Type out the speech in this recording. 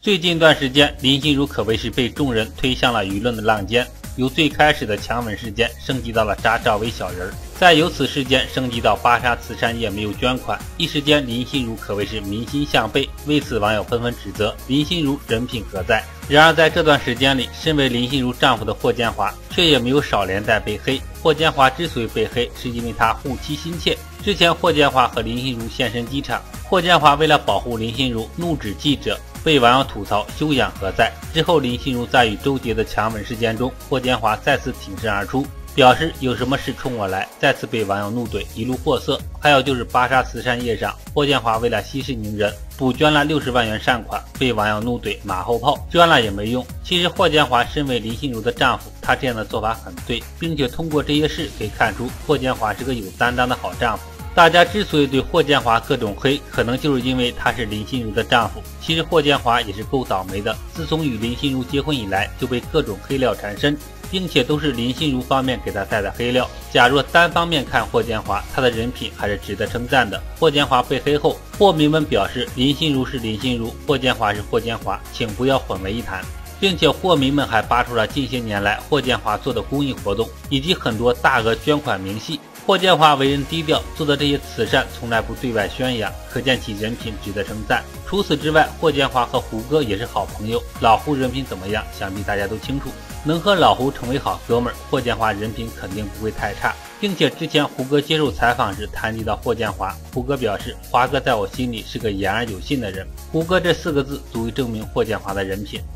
最近一段时间，林心如可谓是被众人推向了舆论的浪尖，由最开始的强吻事件升级到了扎赵薇小人，再由此事件升级到芭莎慈善夜没有捐款，一时间林心如可谓是民心向背，为此网友纷纷指责林心如人品何在。然而在这段时间里，身为林心如丈夫的霍建华却也没有少连带被黑。霍建华之所以被黑，是因为他护妻心切。之前霍建华和林心如现身机场，霍建华为了保护林心如怒指记者，被网友吐槽修养何在。之后林心如在与周杰的强吻事件中，霍建华再次挺身而出，表示有什么事冲我来，再次被网友怒怼，一路货色。还有就是芭莎慈善夜上，霍建华为了息事宁人，补捐了60万元善款，被网友怒怼马后炮，捐了也没用。其实霍建华身为林心如的丈夫，他这样的做法很对，并且通过这些事可以看出霍建华是个有担当的好丈夫。大家之所以对霍建华各种黑，可能就是因为他是林心如的丈夫。其实霍建华也是够倒霉的，自从与林心如结婚以来，就被各种黑料缠身，并且都是林心如方面给他带的黑料。假若单方面看霍建华，他的人品还是值得称赞的。霍建华被黑后，霍迷们表示林心如是林心如，霍建华是霍建华，请不要混为一谈。并且霍迷们还扒出了近些年来霍建华做的公益活动，以及很多大额捐款明细。霍建华为人低调，做的这些慈善从来不对外宣扬，可见其人品值得称赞。除此之外，霍建华和胡歌也是好朋友，老胡人品怎么样，想必大家都清楚。能和老胡成为好哥们儿，霍建华人品肯定不会太差。并且之前胡歌接受采访时谈及到霍建华，胡歌表示华哥在我心里是个言而有信的人。胡歌这4个字足以证明霍建华的人品。